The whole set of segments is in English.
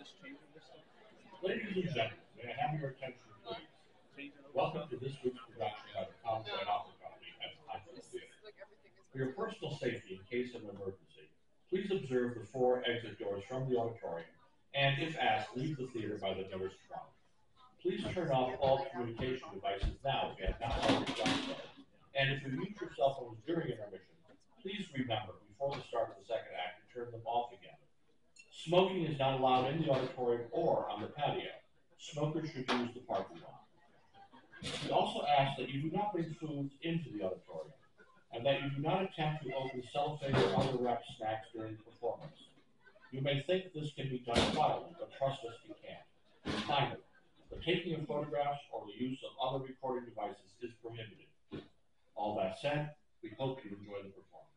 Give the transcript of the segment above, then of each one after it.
Ladies and gentlemen, may I have your attention, please? Welcome to this week's production by the Tom Joyne Opera Company at the Huntsville Theater. For your personal safety in case of an emergency, please observe the 4 exit doors from the auditorium, and if asked, leave the theater by the nearest one. Please turn off all communication devices now if you have not already done so. And if you mute your cell phones during intermission, please remember before the start of the second act to turn them off again. Smoking is not allowed in the auditorium or on the patio. Smokers should use the parking lot. We also ask that you do not bring foods into the auditorium, and that you do not attempt to open cellophane or other wrapped snacks during the performance. You may think this can be done quietly, but trust us, you can't. Finally, the taking of photographs or the use of other recording devices is prohibited. All that said, we hope you enjoy the performance.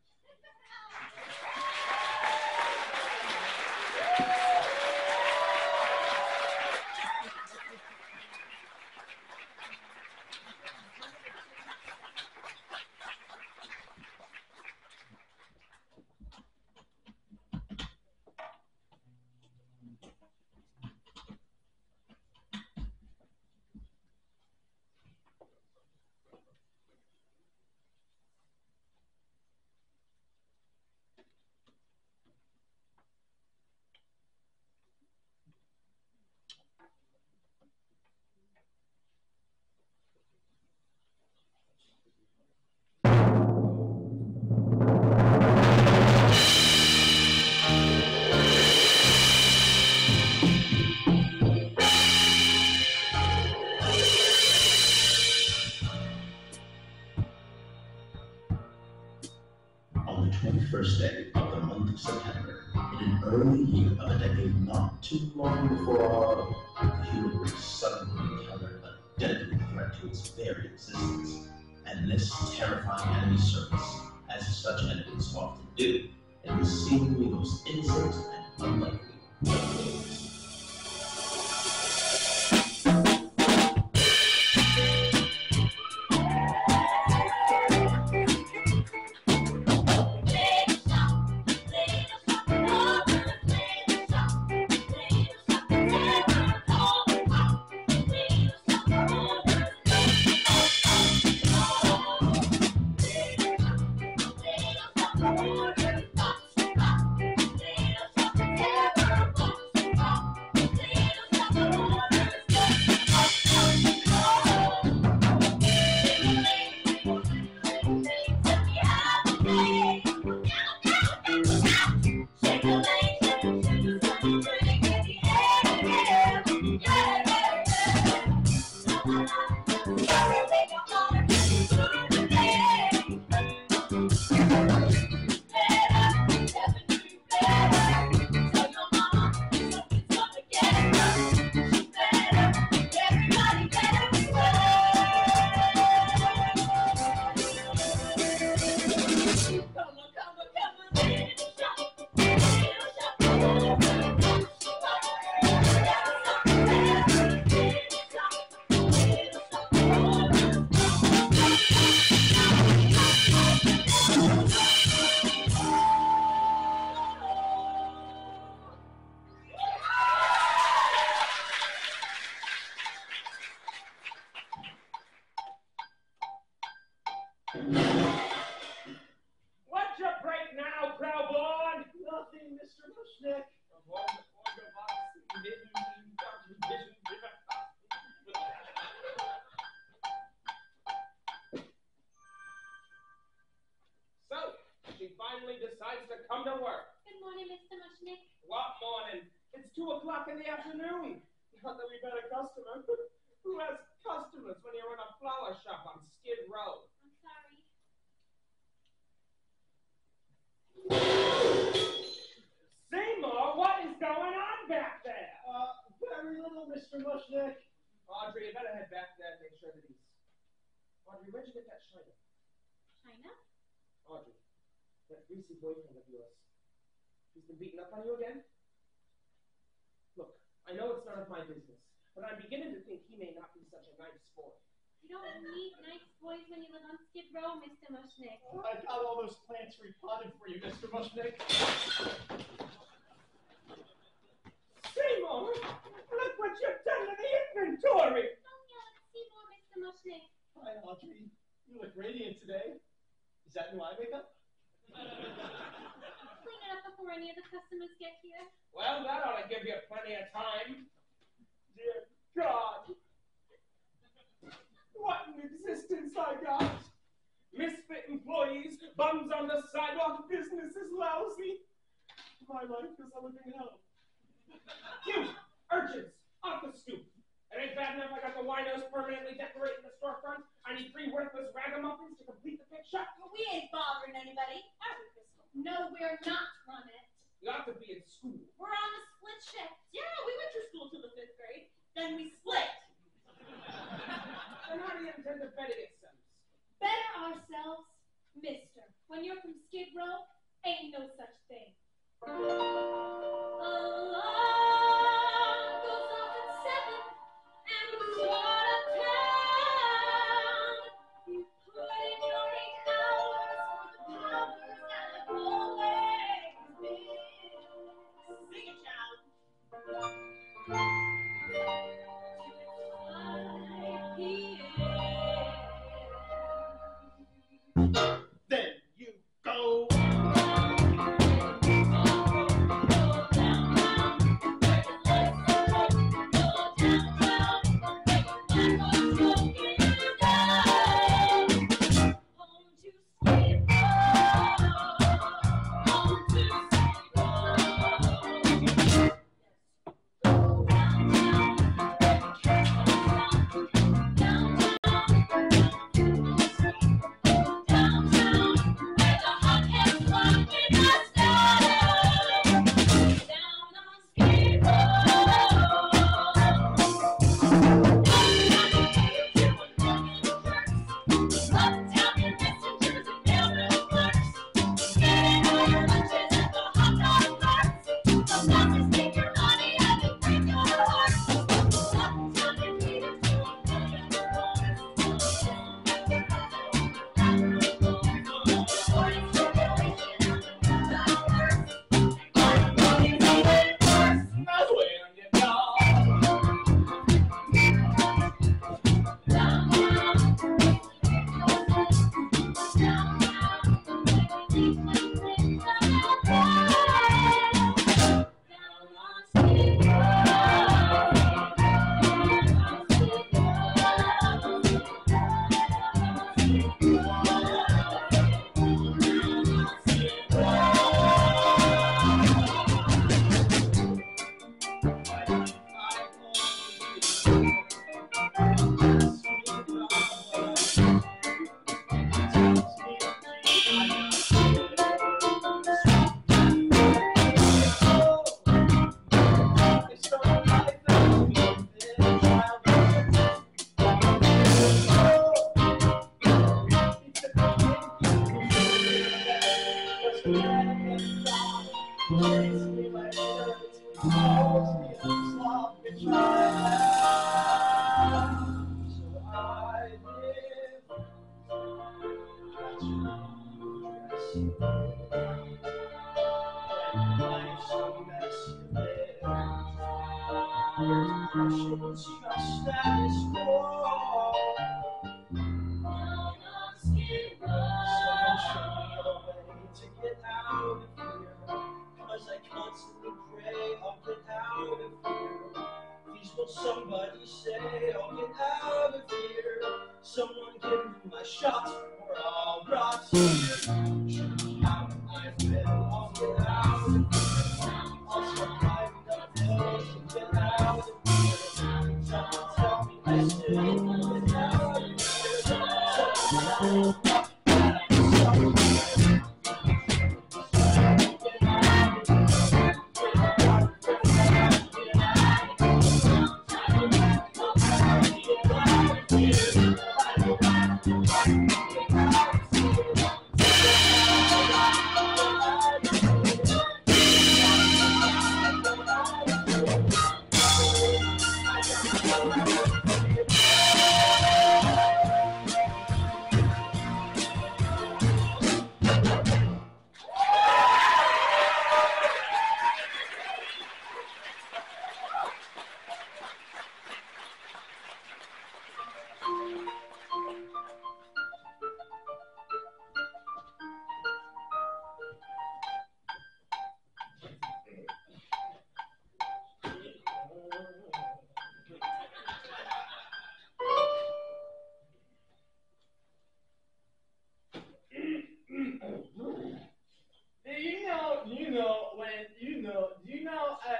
On the 21st day of the month of September, in an early year of a decade not too long before the human race suddenly encountered a deadly threat to its very existence, and this terrifying enemy surfaced, as such enemies often do, in the seemingly most innocent and unlikely of ways. What's your break now, Crowborn? Nothing, Mr. Mushnick. So, she finally decides to come to work. Good morning, Mr. Mushnick. What morning? It's 2 o'clock in the afternoon. Not that we've had a customer. Who has customers when you run a flower shop on Skid Row? I'm sorry. Seymour, what is going on back there? Very little, Mr. Mushnick. Audrey, you better head back there and make sure that he's... Audrey, where'd you get that China? China? Audrey, that greasy boyfriend of yours. He's been beating up on you again? Look, I know it's none of my business, but I'm beginning to think he may not be such a nice boy. You don't need nice boys when you live on Skid Row, Mr. Mushnick. Oh, I got all those plants repotted for you, Mr. Mushnick. Seymour, Then why wake up? Clean it up before any of the customers get here. Well, that ought to give you plenty of time. Dear God. What an existence I got. Misfit employees, bums on the sidewalk, business is lousy. My life is a living hell. You, urchins, off the stoop. It ain't bad enough I got the winos permanently decorating the storefront. I need 3 worthless ragamuffins to complete the picture. Well, we ain't bothering anybody, are we, Crystal? No, we're not, Ronette. You ought to be in school. We're on a split shift. Yeah, we went to school till the 5th grade. Then we split. Then how do you intend to better yourselves? Better ourselves, mister. When you're from Skid Row, ain't no such thing. Alarm goes off at 7, and we're short of town. You put in your 8 hours for the powers that have always been. Sing it, child. Then you go. Somebody say, I'll get out of here. Someone give me my shot, or I'll rot here. Show me how I feel, I'll get out of here. I'll start climbing up hills to get out of here. Someone tell me I still get out of here. Someone tell me Thank you.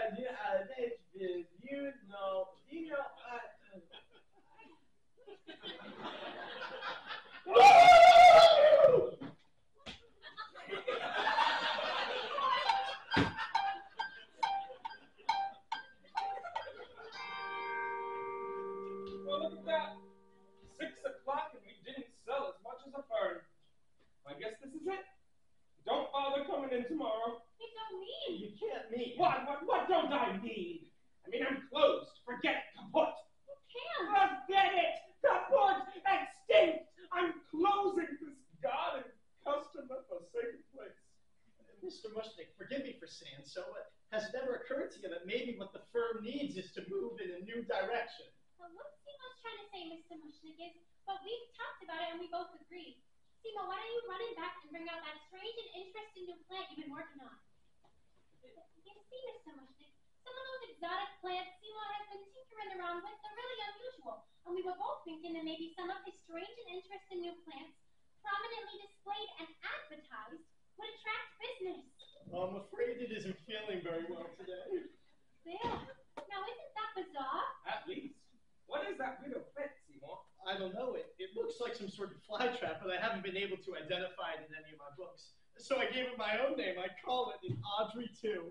Well, look at that. 6 o'clock and we didn't sell as much as a fern. I guess this is it. Don't bother coming in tomorrow. You don't need. You can't meet. What don't I need? I mean, I'm closed. Forget it. Kaput. You can't. Forget it. Kaput. Extinct. I'm closing this God and customer forsaken place. Mr. Mushnick, forgive me for saying so, but has it ever occurred to you that maybe what the firm needs is to move in a new direction? Well, what Simo's trying to say, Mr. Mushnick, is, but we've talked about it and we both agreed. Simo, why don't you run it back and bring out that strange and interesting new plant you've been working on? You see, Mr. Mushnick, some of those exotic plants Simo has been tinkering around with are really unusual, and we were both thinking that maybe some of his strange and interesting new plants, prominently displayed and advertised, would attract business. I'm afraid it isn't feeling very well today. There. Now, isn't that bizarre? At least. What is that little plant, Seymour? I don't know. It looks like some sort of fly trap, but I haven't been able to identify it in any of my books. So I gave it my own name. I call it an Audrey 2.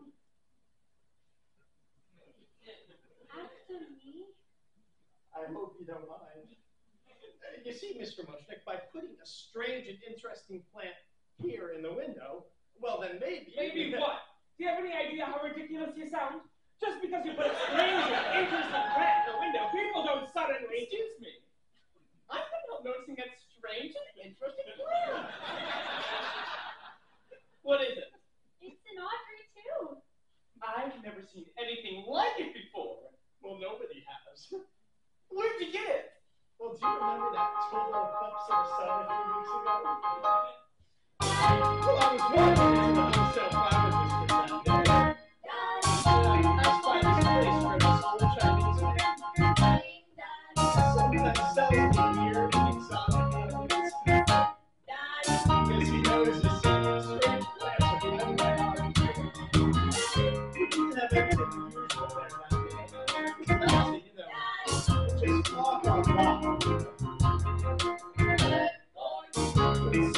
After me? I hope you don't mind. You see, Mr. Mushnick, by putting a strange and interesting plant here in the window, well, then maybe... Maybe what? Do you have any idea how ridiculous you sound? Just because you put a strange and interesting plant in the window, people don't suddenly... Excuse me. I'm not noticing that strange and interesting plant. What is it? It's an Audrey, too. I've never seen anything like it before. Well, nobody has. Where'd you get it? Well, do you remember that Total Eclipse of the Sun a few weeks ago? Well, I was walking into the wholesale flower district that day. And I passed by this place where this old Chinese man sometimes sells me weird and exotic animals. Because he knows the secret strange plants are behind my heart. We didn't have anything unusual there that day. Especially, just talk on rock. And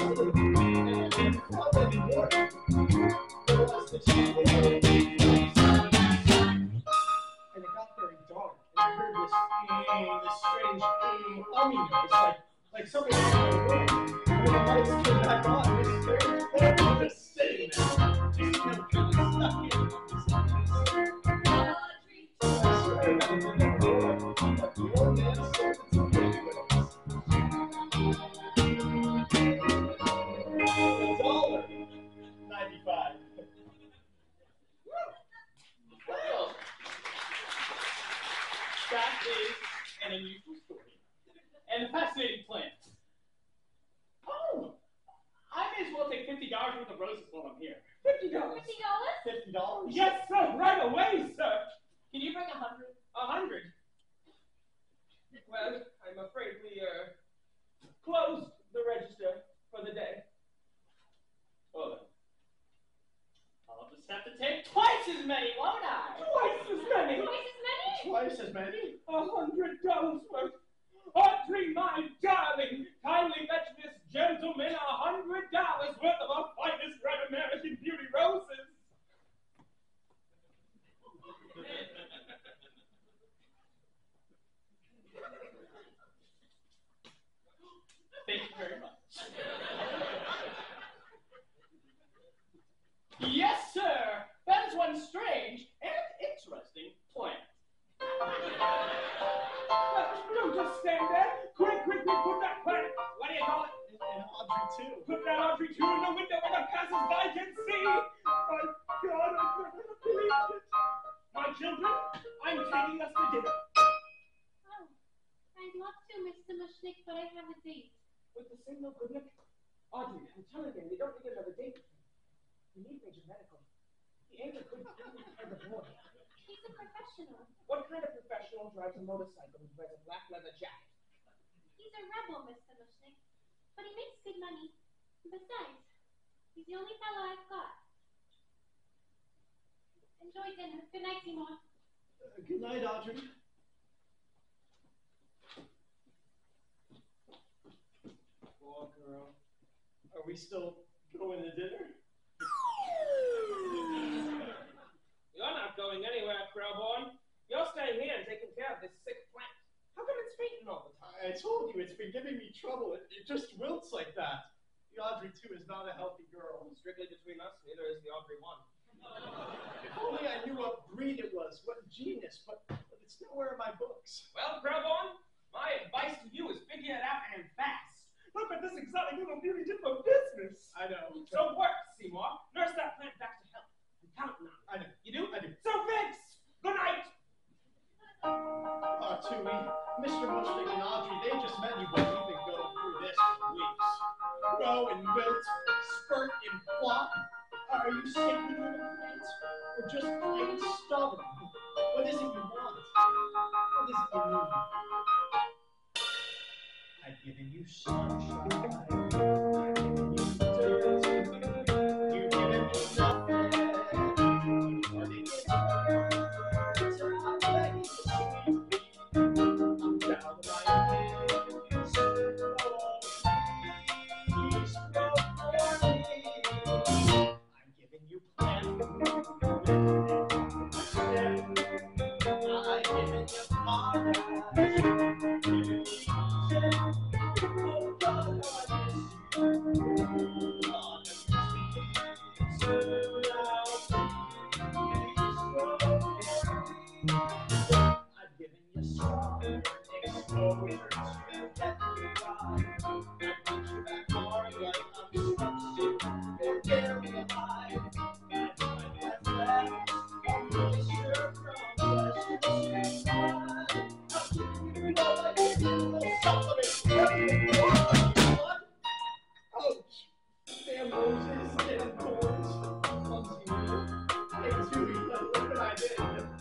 it got very dark, and I heard this strange humming noise, like something was in the room. And when the lights came back on, this strange plant was just sitting there, just kind of stuck in. I swear that it didn't know but the old man started to make waves. $1.95. Well, that is an unusual story and a fascinating plant. Oh, I may as well take $50 worth of roses while I'm here. $50. $50? $50? Yes, sir. Right away, sir. Can you bring 100? 100. Well, I'm afraid we closed the register for the day. Well, then, I'll just have to take twice as many, won't I? Twice as many. Twice as many? Twice as many? $100 worth. Audrey, my darling, kindly fetch this gentleman $100 worth of our finest red American Beauty roses. Thank you very much. Yes, sir. That is one strange and interesting plant. Don't just stand there. Quick, put that plant. What do you call it? And Audrey, too. Put that Audrey 2 in the window where the passers-by can see. My God, I've never believed it. My children, I'm taking us to dinner. Oh, I'd love to, Mr. Mushnick, but I have a date. With the signal, Goodnick? Audrey, I'm telling you, we don't need another date. We need major medical. He ain't a good kind of boy. He's a professional. What kind of professional drives a motorcycle and wears a black leather jacket? He's a rebel, Mr. Mushnick, but he makes good money. Besides, he's the only fellow I've got. Enjoy dinner. Good night, Seymour. Good night, Audrey. Poor girl. Are we still going to dinner? You're not going anywhere, Krellborn. You're staying here and taking care of this sick plant. How come it's fainting all the time? I told you, it's been giving me trouble. It just wilts like that. The Audrey 2 is not a healthy girl. Strictly between us, neither is the Audrey 1. If only I knew what breed it was, what genus, but it's nowhere in my books. Well, Krellborn, my advice to you is figure it out and fast. Look at this exotic little beauty did for business. I know. So work, Seymour. Nurse that plant back to health. I'm counting on it. I know. You do? I do. So fix! Good night! Tui, Mr. Mushnick and Audrey, they just met you, but we've been going through this for weeks. Grow and wilt, spurt and flop. Are you sick with your plants? Or just plain stubborn? What is it you want? What is it you need? I've given you sunshine. I've given you dirt. You've given me nothing. Or they give me words. I'm begging you, sweet. I'm down on my knees. Oh, please go for me. I'm giving you plans. I've given you paradise. Giving you oh God, how I miss you. On the streets now, please go. I've given you summer exposure to get you by. I put you back hard like I'm stuck sick or buried alive. That's my last breath. I'm really sure from flesh and blood. I'll give you all I give you, little supplement. What? Ouch! Damn roses, damn thorns. Clumsy me. Hey, Tui, look what I did.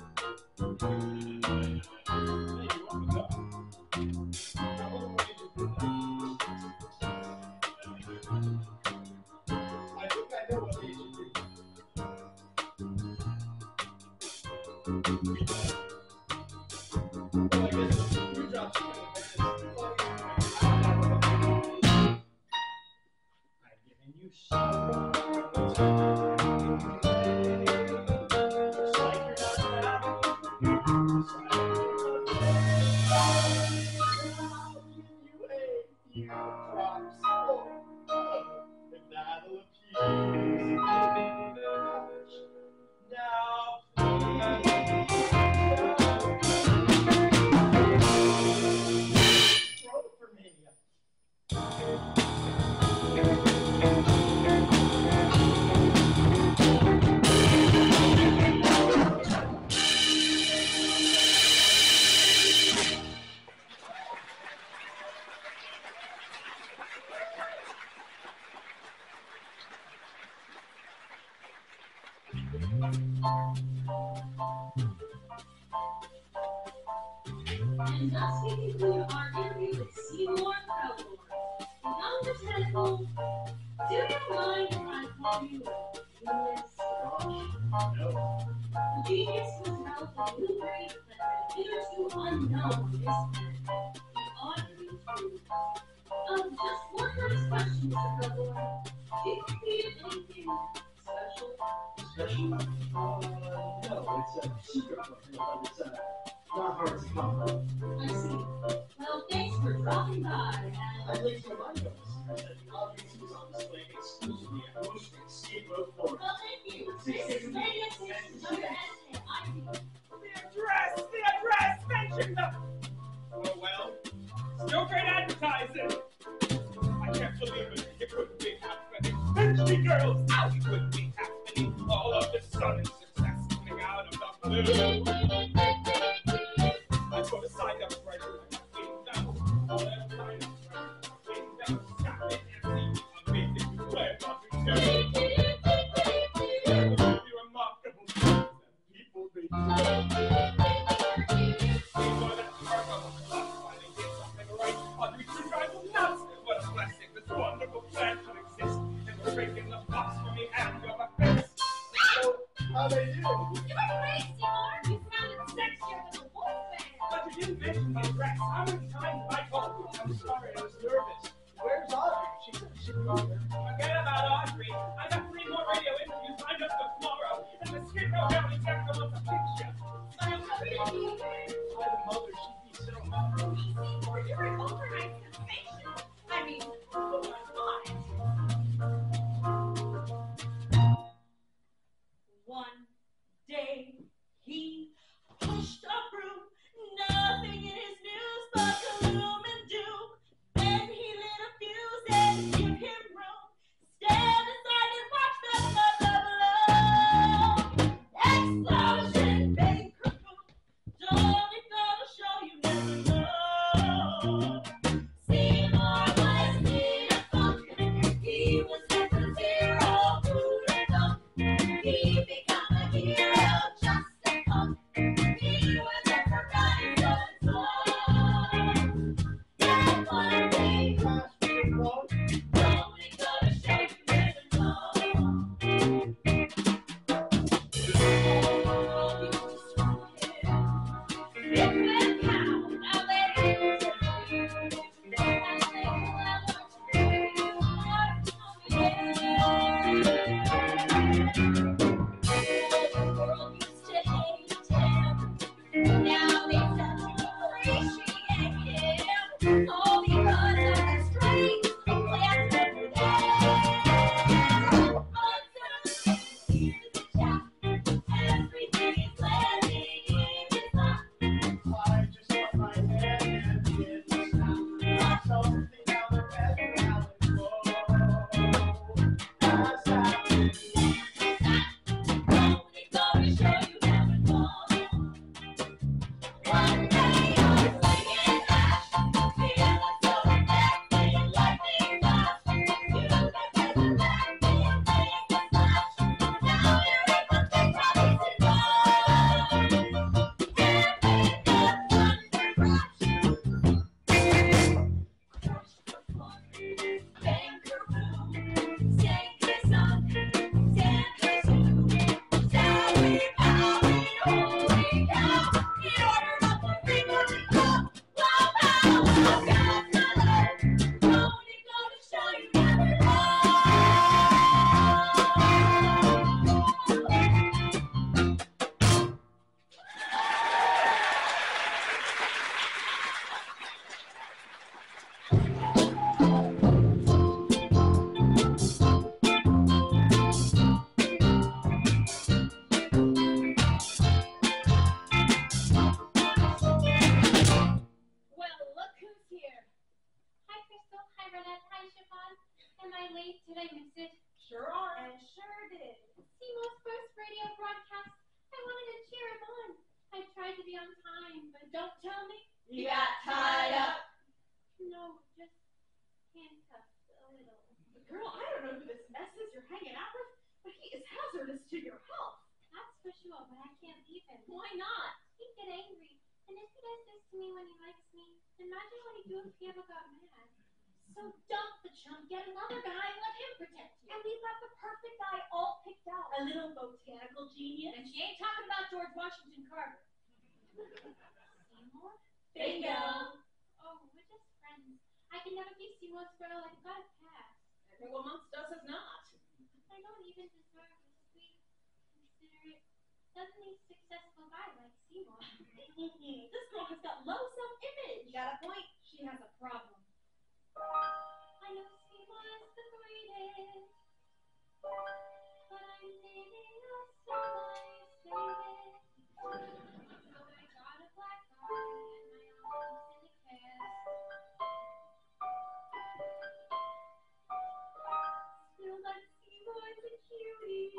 Hey, you want me to go? How long did you do that? I think I know what they should do. Well, I guess you dropped some I've given you sorrow. Looks like you're not happy. I'll give you a few drops more, if that'll appease. Now, please, throw it for me. And thus we conclude our interview with Seymour Krellborn. Young botanical, do you mind if I call you Louis? No. The genius who developed a new breed that hitherto unknown on this planet, the Audrey 2. Just one last question, Mr. Krellborn. Do you feel anything special? Special? No, it's a secret one. It's not hard to come by. I see. Well, thanks for dropping by. I'd like to remind us that the Audrey 2 is on display exclusively at Mushnick Steamboat Florida. Well, thank you. This is Radio Station WSNIC. The address, mention the... Oh, well, still great advertising. I can't believe it. It couldn't be happening. Plenty girls, out it would be happening. All of the sudden success coming out of the blue. I put a sign up right away. Down. All that sign up right. Down. Stop it and see. Amazing. Play Audrey 2. The remarkable things that people they do. Audrey 2 drives them nuts. What a blessing. This wonderful plant could exist. And we're breaking the box for me and your face. So, how they do? You mentioned my dress. How many times have I told you? I'm sorry, I was nervous. Where's Audrey? She said she'd be here. Forget about Audrey. I got 3 more radio interviews lined up for tomorrow. And the skid row down in Denver wants a picture. By the mother, she'd be so happy. Or you're an overnight sensation. I mean, who was not? One day he pushed a broom, nothing in his news but gloom and doom. Then he lit a fuse and give him room. Stand aside and watch the blah, blah, blah. Explosion, bang, kaboom. Don't it go to show you never know. Seymour was made of funk. He was sent to zero, food and dunk. He became a hero, just a punk. He was never right, so slow. Yet one day, Crash with the road. don't it go to show you never know. Oh, he was destroyed. It went pound, now let it go. Now they start to appreciate him, all because of the strange plans over there. Until here's the chap, everything is landing in his lap. I just put my head in the snow. Something out of bed, now it's low. That's happening. Don't it go to show you never know. One day you're singing hash, feeling so affected, lightning flash. You got the back and make a splash. Now you're in the big bodies and go. And make a thunder crash. Crash the floor, bang kaboom, sank his sunk, stand his two. Zowie, powie, holy cow, he ordered up a ring-a-ling clock. Wow, pow, wow, gas mellow, don't it go to show you never know. Well, look who's here. Hi, Crystal. Hi, Renette. Hi, Siobhan. Am I late? Did I miss it? Sure are. And sure did. Seymour's first radio broadcast. I wanted to cheer him on. I tried to be on time, but Don't tell me you got tied up. no, just handcuffed a little. Girl, I don't know who this mess is you're hanging out with, but he is hazardous to your health. That's for sure, but I can't leave him. Why not? He'd get angry. And if he does this to me when he likes me, imagine what he'd do if he ever got mad. So dump the chump, get another guy, and let him protect you. And we've got the perfect guy all picked out. A little botanical genius. And she ain't talking about George Washington Carver. Seymour? Bingo. Oh, we're just friends. I can never be Seymour's girl. I've got a pass. Everyone amongst us has not. I don't even deserve a sweet, considerate, suddenly successful guy like Seymour. This girl has got low self-image. You got a point. She has a problem. I know Seymour is the greatest, but I'm dating a semi-status. So I got a black eye and my arms in a cast. Still, that Seymour's a cutie.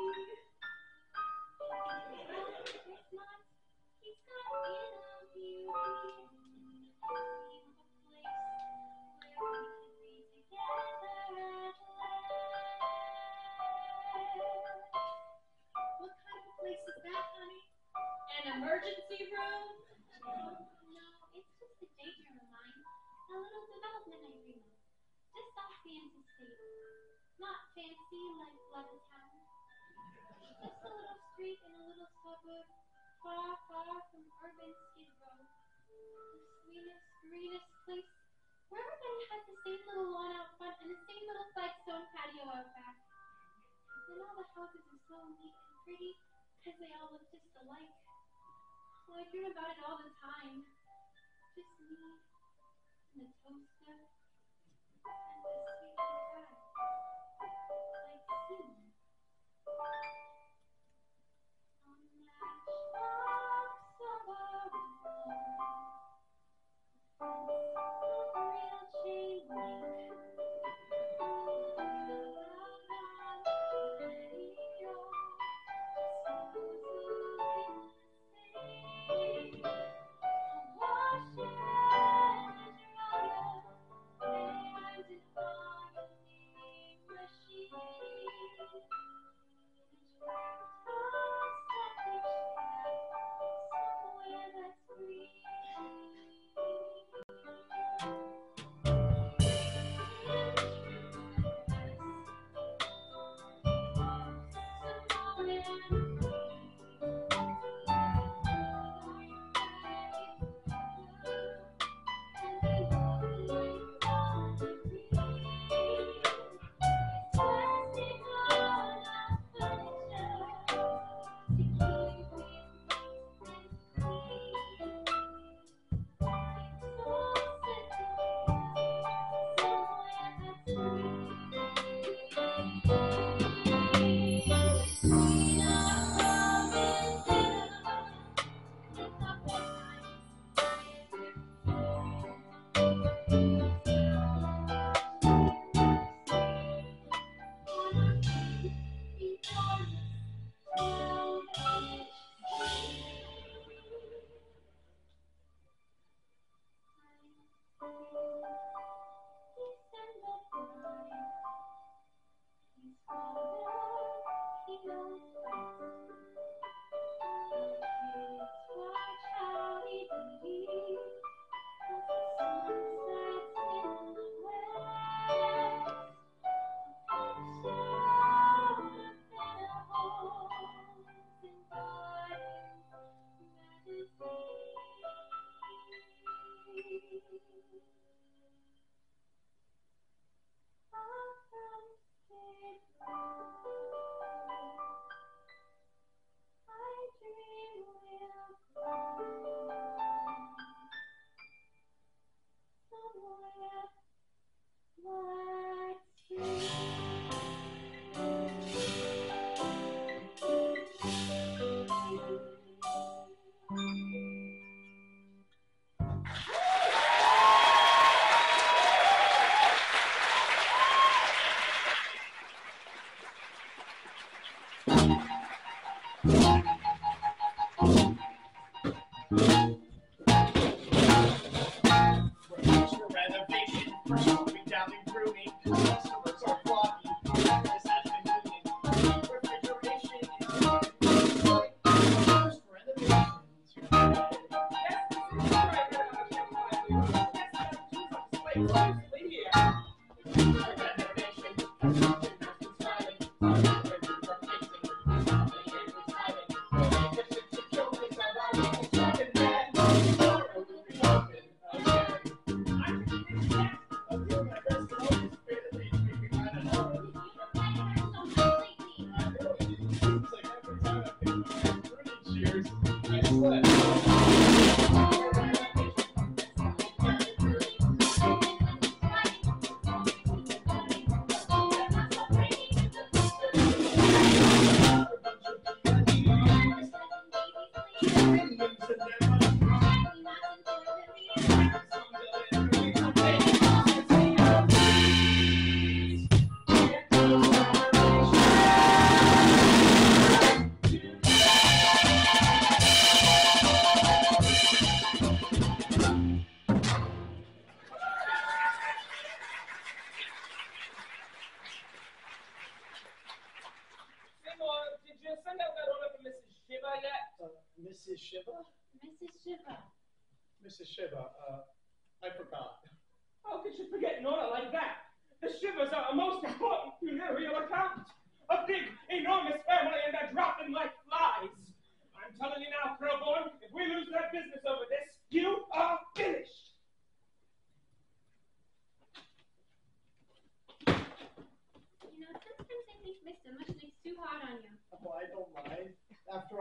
It's not. He's got inner beauty. Dream of a place where we can be together at last. What kind of a place is that, honey? An emergency room? No, it's just a daydream of mine. A little development I dream of. Just off the interstate. Not fancy like Levitt Town. Just a little street in a little suburb, far, far from urban Skid Row. The Because they all look just alike. Well, I dream about it all the time. Just me and the toaster and the sweet guy. Like Simon. On that sharp summer real chain link. Mrs. Shiva? Mrs. Shiva. Mrs. Shiva, I forgot. How could you forget an order like that? The Shivas are a most important funereal account. A big, enormous family, and they're dropping like flies. I'm telling you now, Krillborn, if we lose that business over this, you are finished. You know, sometimes I think Mr. Mushnick's too hard on you. Oh, I don't mind. After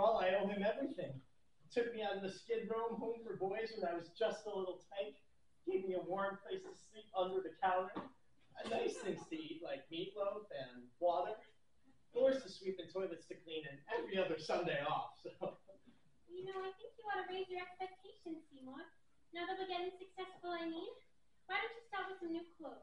Rome home for boys when I was just a little tyke. Gave me a warm place to sleep under the counter. Nice things to eat like meatloaf and water. Floors to sweep and toilets to clean, and every other Sunday off. So. You know, I think you ought to raise your expectations, Seymour. Now that we're getting successful, I mean. Why don't you start with some new clothes?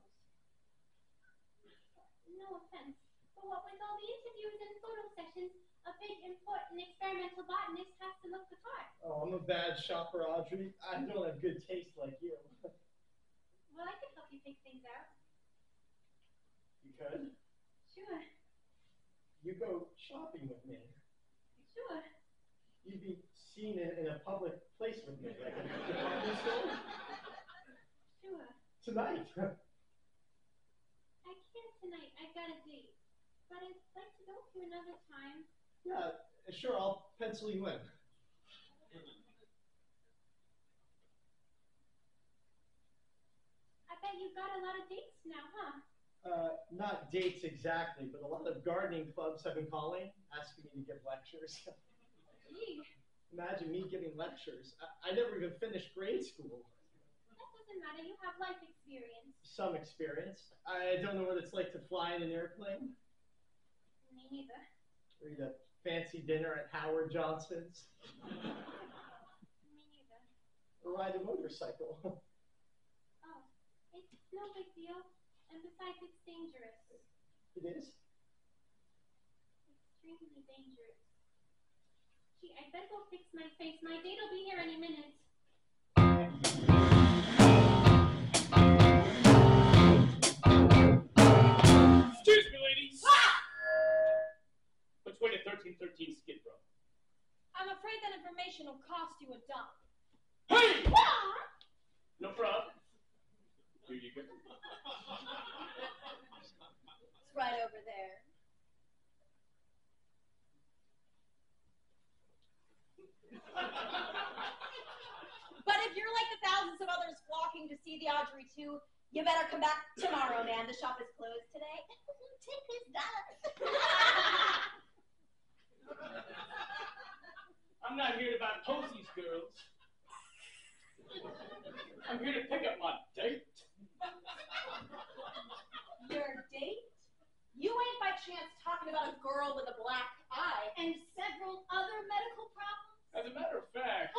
No offense, but what with all the interviews and photo sessions, a big, important experimental botanist has to look the part. Oh, I'm a bad shopper, Audrey. I don't have good taste like you. Well, I could help you pick things out. You could? Sure. You go shopping with me. Sure. You'd be seen in a public place with me, like a department store? Sure. Tonight. I can't tonight. I got a date. But I'd like to go to another time. Yeah, sure, I'll pencil you in. I bet you've got a lot of dates now, huh? Not dates exactly, but a lot of gardening clubs have been calling, asking me to give lectures. Gee, Imagine me giving lectures. I never even finished grade school. that doesn't matter. You have life experience. Some experience. I don't know what it's like to fly in an airplane, Me neither. or eat a fancy dinner at Howard Johnson's, Me neither. or ride a motorcycle. Oh, it's no big deal. And besides, it's dangerous. It is? Extremely dangerous. Gee, I better go fix my face. My date'll be here any minute. Excuse me, ladies. Between a 1313 Skid Row. I'm afraid that information will cost you $1. Hey! What? No problem. Here you go. It's right over there. But if you're like the thousands of others flocking to see the Audrey 2, you better come back tomorrow, man. The shop is closed today. Take these dollars. I'm not here to buy posies, girls. I'm here to pick up my date. Your date? You ain't by chance talking about a girl with a black eye and several other medical problems? As a matter of fact,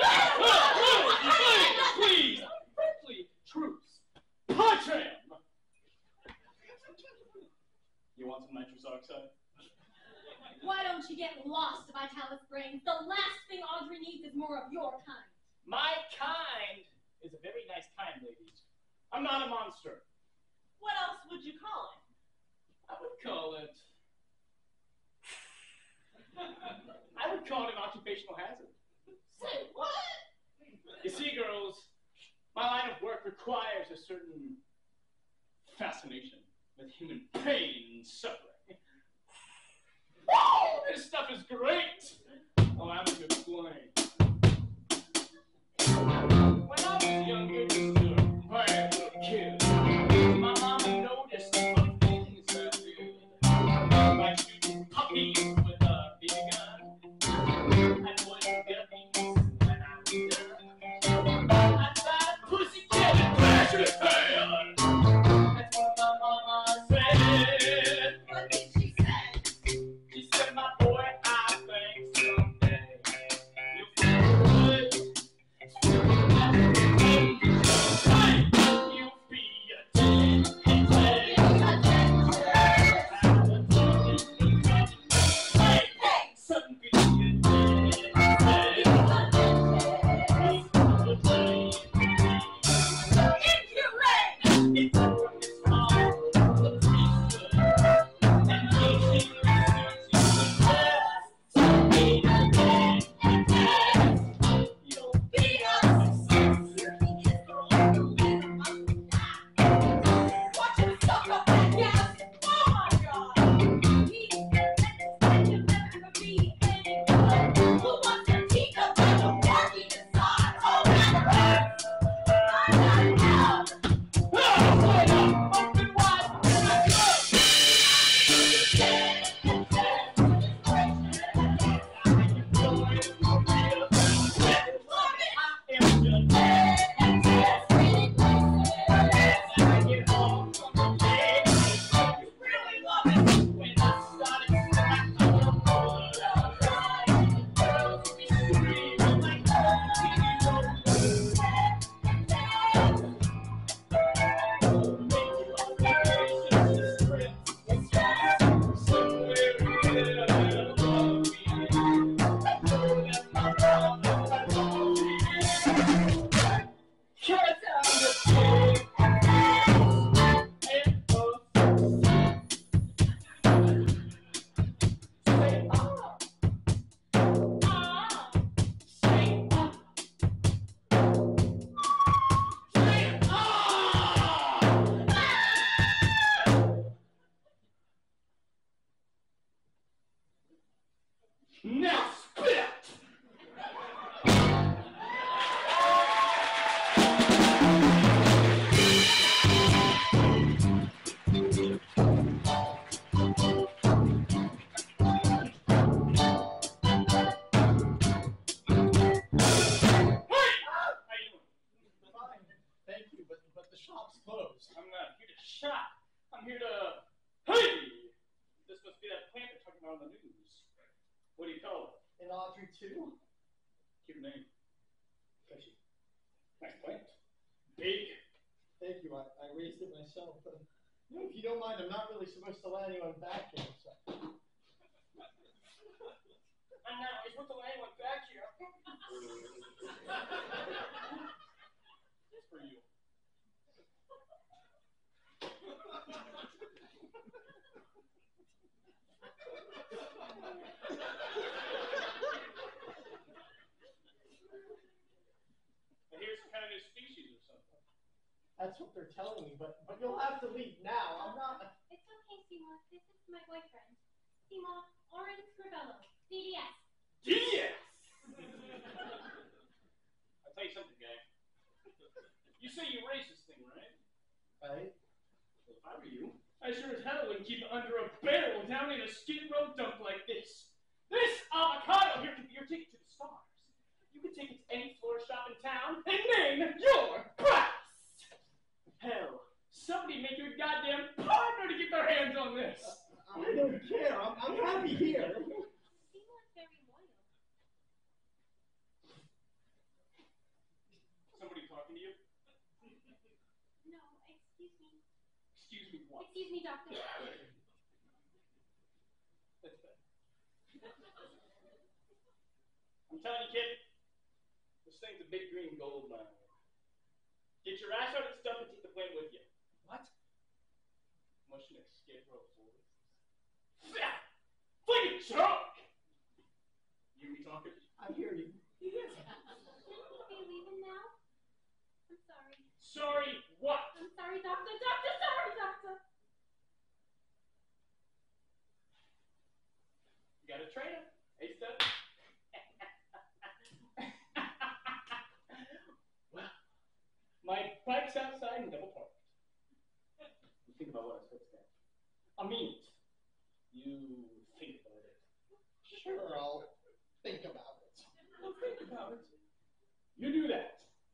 What? please, friendly truce. Punch him! You want some nitrous oxide? Why don't you get lost, Vitalis Brains? The last thing Audrey needs is more of your kind. My kind is a very nice kind, ladies. I'm not a monster. What else would you call it? I would call it an occupational hazard. Say what? You see, girls, my line of work requires a certain fascination with human pain and suffering. Woo! This stuff is great! Allow me to explain. When I was younger, just a bad little kid, my mama noticed some things I did. Like shooting puppies with a BB gun. I boiled guppies when I was done. I tried a pussycat and crashed his head. That's what my mama said. What did she say? She said, my boy, I think shot. I'm here to... Hey! This must be that plant they're talking about on the news. What do you call it? And Audrey too? Cute name. Fishy. Nice plant. Big. Thank you. I raised it myself. But, you know, if you don't mind, I'm not really supposed to let anyone back here. So. I'm not always supposed to let anyone back here. Just for you. I hear some kind of new species or something. That's what they're telling me, but you'll have to leave now. I'm not. It's okay, Seymour. This is my boyfriend. Seymour Orange Scrivello. DDS. Yes! I'll tell you something, gang. You say you raised this thing, right? Right? Well, if I were you, I sure as hell wouldn't keep it under a barrel down in a skid row dump like this. This avocado here could be your ticket to the stars. You could take it to any florist shop in town and name your price. Hell, somebody make you a goddamn partner to get their hands on this. I don't care. I'm happy here. Seymour's very loyal. Somebody talking to you? No, excuse me. Excuse me, what? Excuse me, doctor. That's bad. I'm telling you, kid, this thing's a big green gold mine. Get your ass out of the stuff and take the plant with you. What? Mushing a skid row boys. Yeah! Fling it, truck! You be talking? I hear you. Yes. Are you leaving now? I'm sorry. Sorry, what? I'm sorry, doctor. Doctor, sorry, doctor. You got a trainer. Hey, stud. Well, my bike's outside and double parked. You think about what I said, Stan. I mean it. You think about it. Sure, I'll think about it. Well, think about it. You do that.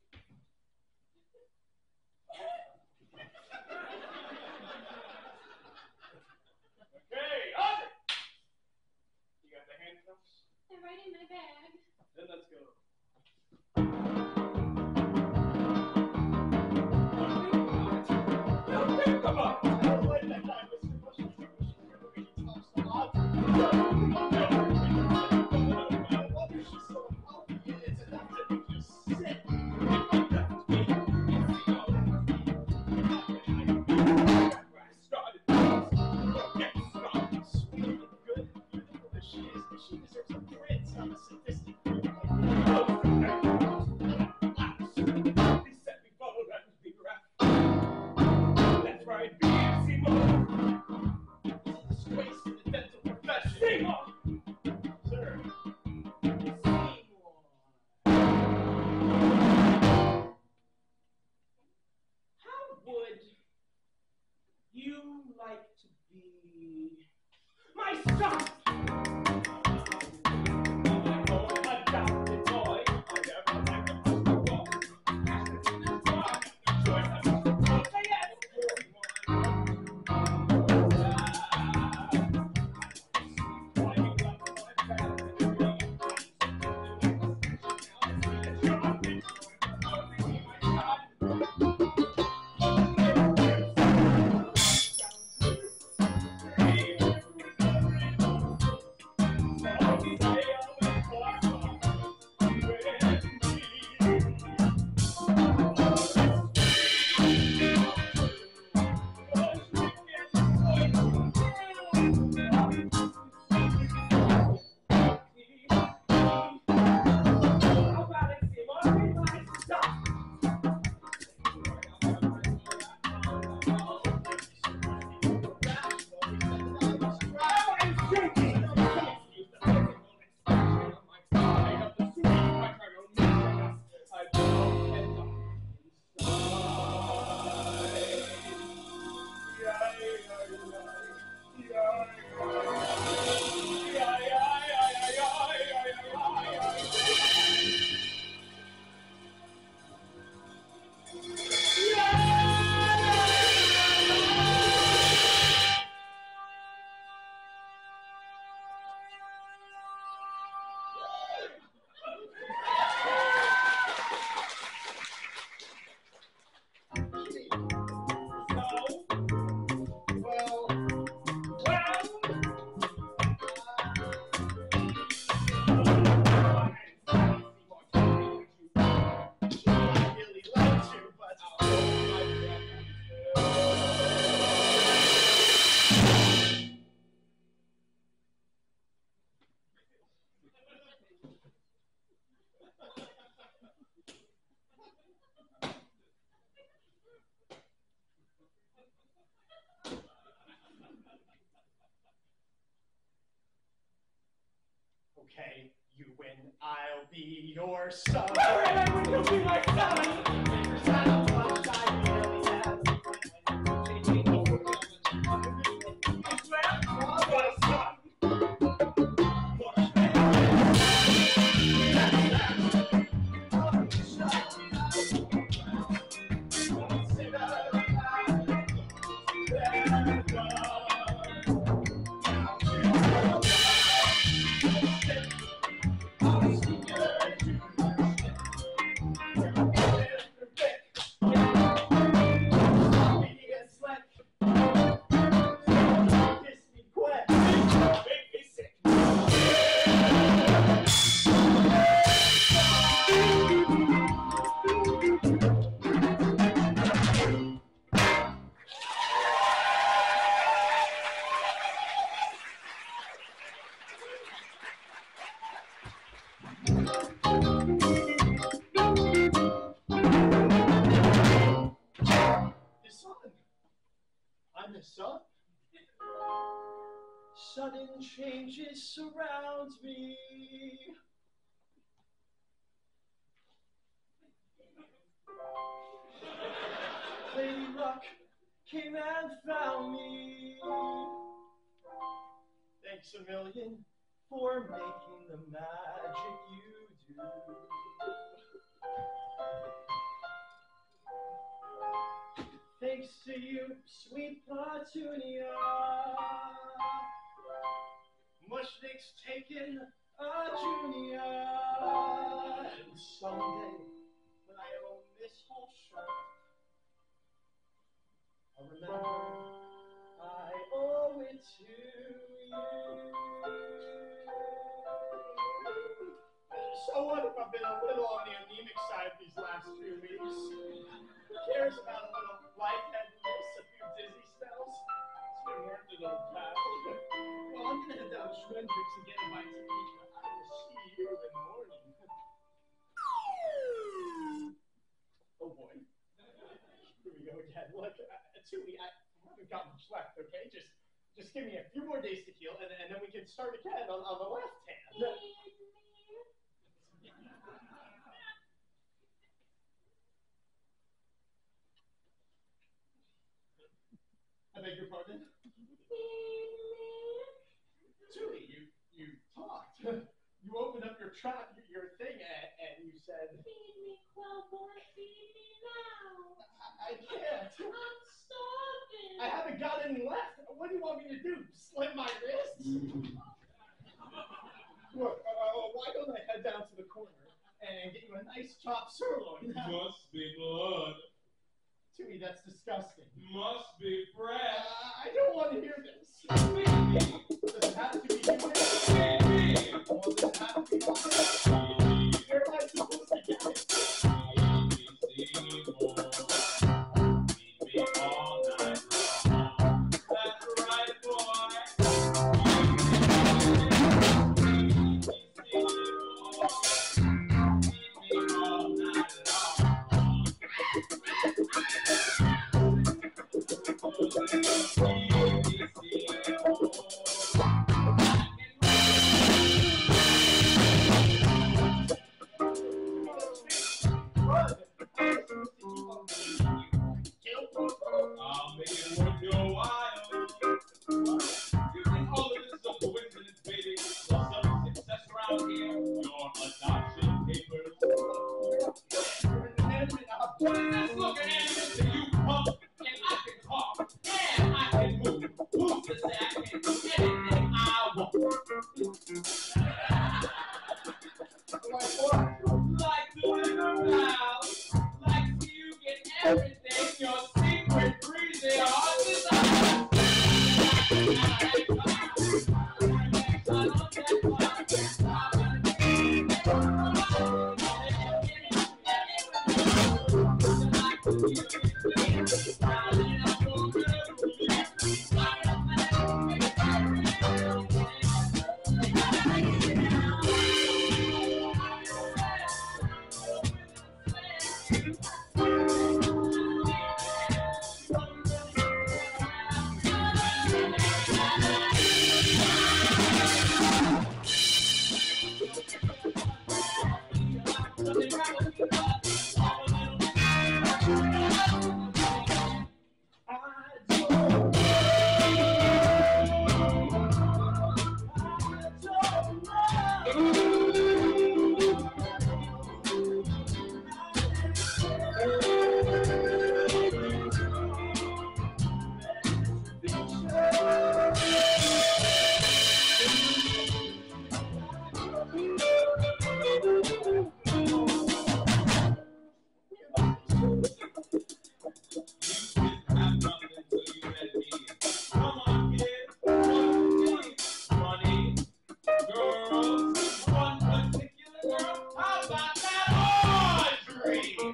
Okay, Audrey! You got the handcuffs? They're right in my bag. Then let's go. Now think about it! I don't like that guy, Mr. Bush. He talks to Audrey. No wonder she's so unhealthy. It's enough to make you sick. She deserves a prince, not a sadistic freak like you. He said we followed that would be rough. That's right, Seymour. It's a disgrace to the dental profession. Seymour! Sir. Seymour. How would you like to be my son? Adopted boy. I never like a football. Say yes. Okay, you win. I'll be your son. Alright, you'll be my son. Fingers out of one side, you really have. I swear, I'm my son. I'm his son. Sudden changes surround me. Lady Luck came and found me. Thanks a million for making the magic you do. Thanks to you, sweet Petunia. Mushnick's taken a junior. And someday, when I own this whole shop, I'll remember I owe it to you. So what if I've been a little on the anemic side these last few weeks? Who cares about a little lightheadedness, a few dizzy spells? It's been worth it, old pal. Well, I'm gonna head down to Schwendrick's and get a bite to eat. I will see you in the morning. Oh boy. Here we go again. Look, Tui, I haven't got much left, okay? Just give me a few more days to heal, and then we can start again on the left hand. I beg your pardon? Tui, you talked. You opened up your trap, your thing, and you said... Feed me, Quellbore, feed me now. I can't. I'm starving. I haven't got any left. What do you want me to do? Slit my wrists? Look, why don't I head down to the corner and get you a nice chopped sirloin? Must be blood. Tui, that's disgusting. Must be fresh. I don't want to hear this. Does it have to be human? Or does it have to be honest? Where am I supposed to get it? Feed me all night long. That's right, boy. Feed me all night long. I'll make it worth your while. You think all of this is a coincidence, baby? Well, some success around here, your adoption papers. What is this looking at to you, punk? And I can talk, and I can move. Who's to say I can do anything I want? Like doing around, like see you get everything, your secret breezy heart desire.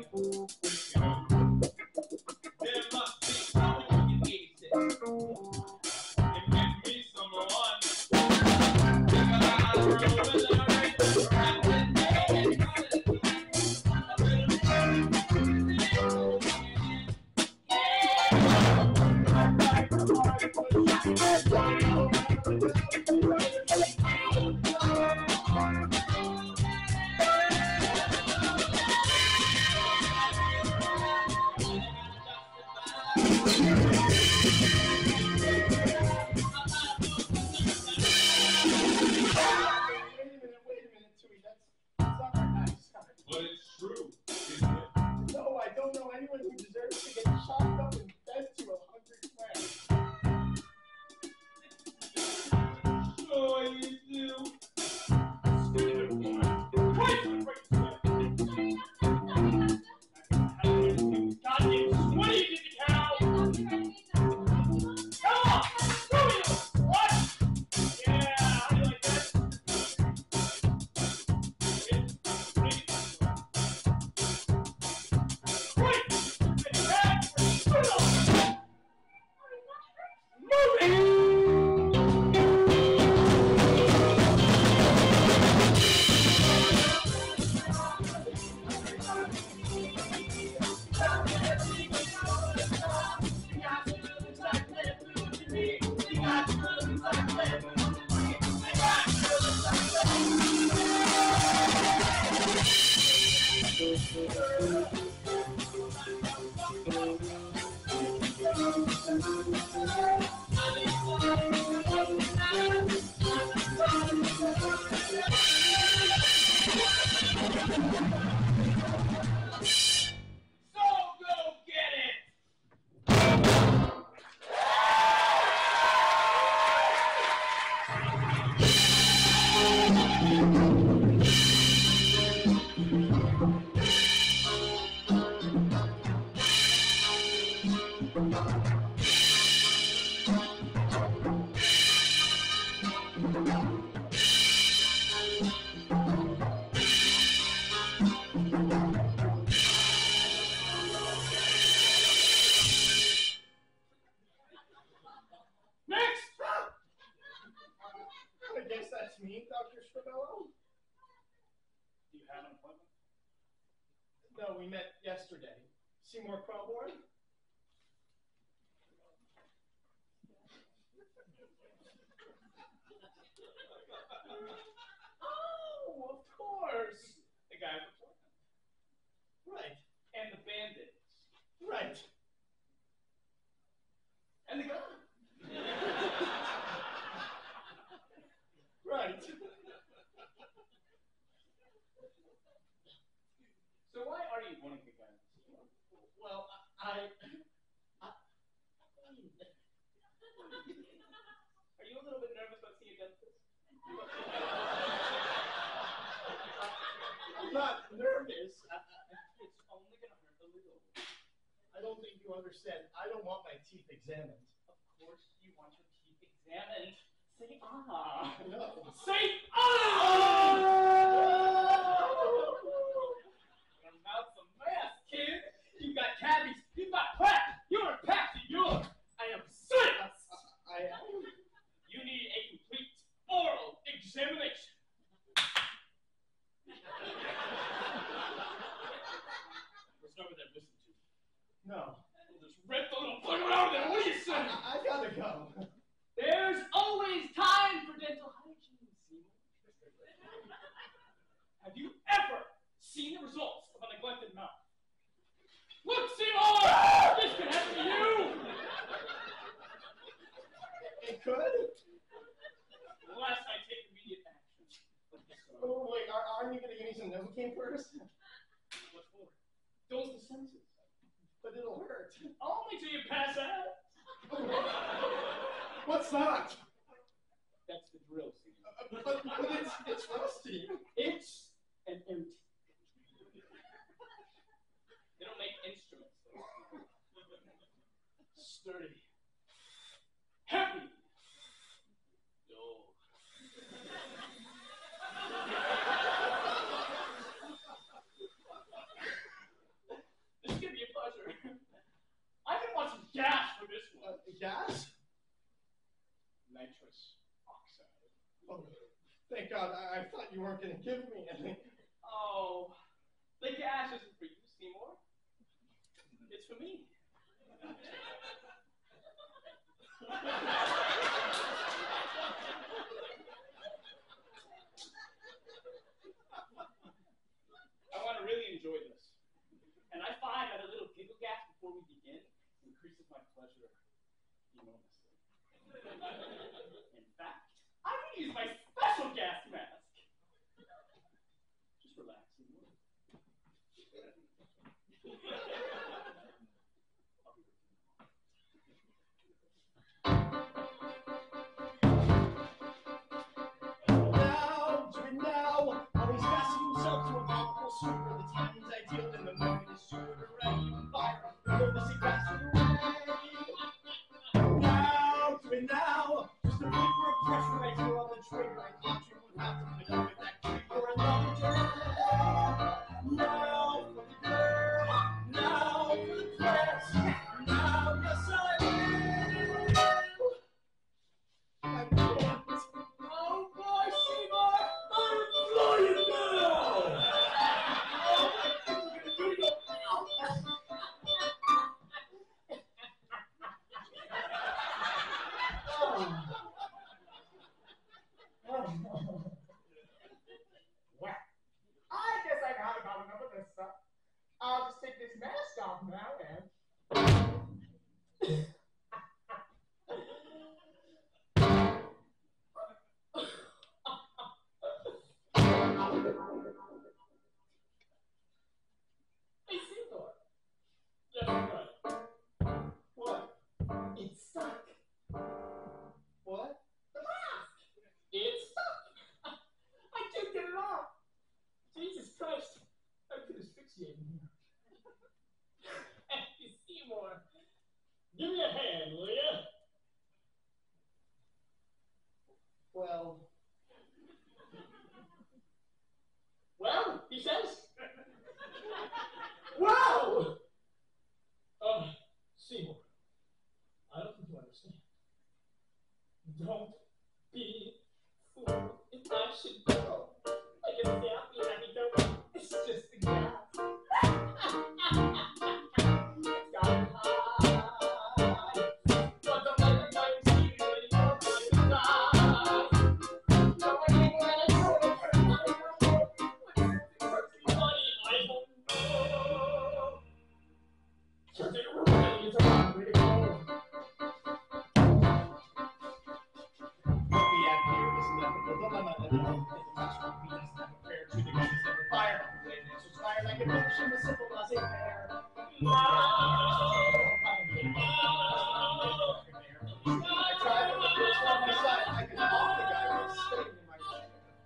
There must be something we can eat this. And give me some one. Wait a minute, Tui. That's not very nice. But it's true, isn't it? No, I don't know anyone who deserves to get chopped up and fed to 100 clams. Sure you do. Goddamn sweaty, did you cow? Come on! What? Yeah, how do you like that? So go get it! Next! I guess that's me, Dr. Scribello. Do you have an appointment? No, we met yesterday. Seymour Crowborn? Oh, of course. The guy with the appointment. Right, And the bandits. right. And the gun. Right. So why are you wanting the gun? Well, Are you a little bit nervous about seeing a dentist? I'm not nervous. It's only gonna hurt a little. I don't think you understand. I don't want my teeth examined. Of course you want your teeth examined. Say ah. No. Say ah! Your mouth's a mess, kid. You got cavities. You got plaque. You're a patsy. I am serious. You need a complete oral examination. Listen over there. Listen to me. No. Just rip the little fucker out of there. What do you say? I gotta go. There's always time for dental hygiene, Seymour. Have you ever seen the results of a neglected mouth? Look, Seymour! This could happen to you! It could? Unless I take immediate action. Oh, wait, aren't you gonna give me some Novocaine first? What for? Dose the senses. But it'll hurt. Only till you pass out. What's that? That's the drill, Seymour. But it's rusty. It's an empty. They don't make instruments, though. Sturdy. Heavy. Dull. God, I thought you weren't going to give me any. Oh, the cash isn't for you, Seymour. It's for me. I want to really enjoy this. And I find that a little giggle gas before we begin increases my pleasure enormously. In fact, I can use my special gas mask. Just relax, Seymour. Now, do it now. Always fasten himself to a multiple super. The timing's ideal in the morning is super ready to fire. Though this is faster away. Now, do it now. Just a vapor of pressure right here on the trigger. And each would have to put up with that creep for another day. Now for the girl. Now for the press. Now, yes, I will. I can't. Oh boy, Seymour! I'm flying now! Oh, I think we're gonna do it now! Well, I guess I got about enough of this stuff. I'll just take this mask off now and... Hey, Seymour. Yes, right. What? It's stuck. What? The mask. It's stuck. I can't get it off. Jesus Christ. I could asphyxiate in here. Hey, Seymour. Give me a hand, will you? Well, Well, he says. Wow! Seymour, I don't think you understand. Don't be fooled. If I should go, I can stay out behind me, don't. It's just a gas. It's got high. But the light might see you anymore. It's not. So I think when I go to her, I don't know. Money, I don't know. Turn it around, it's a wrong way to go. what we have here is an ethical dilemma that the international penis never fair to the guns never fire. The way it answers fire like a mission as simple as a fair. I tried to put this on my side. I could off the guy who was sitting in my chair.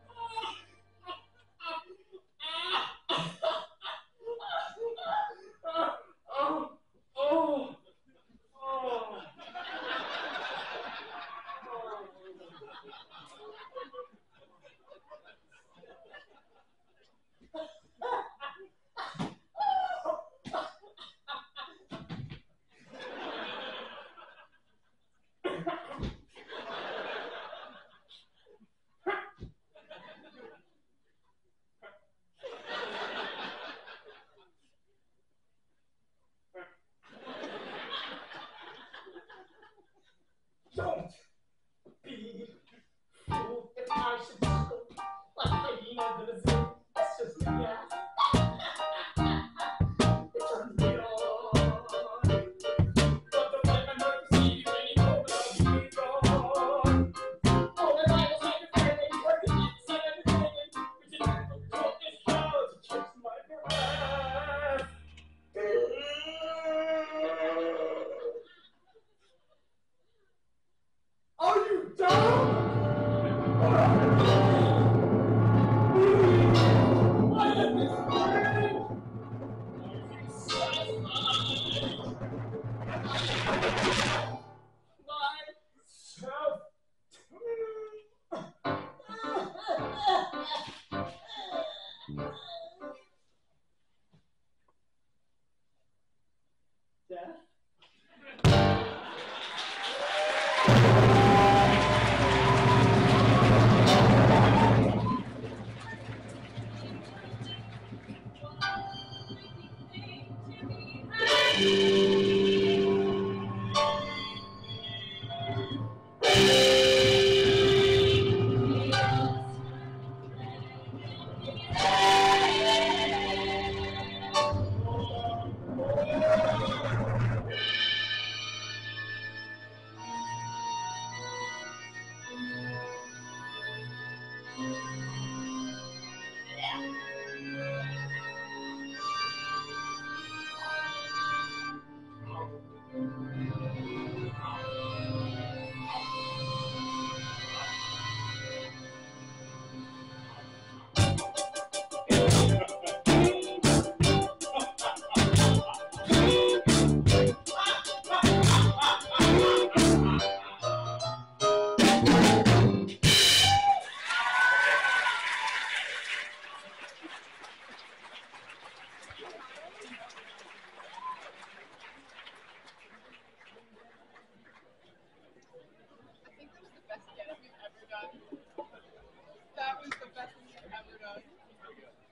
Don't be fooled if I should go like hyenas in a zoo. It's just a gas. It turns me on. But the way I never see you anymore, I'll be gone. Oh, the Bible said the fair lady working inside everything. Which is control is how to catch my breath. Are you dumb? What is this thing? Myself. Death? That was the best thing we've ever done.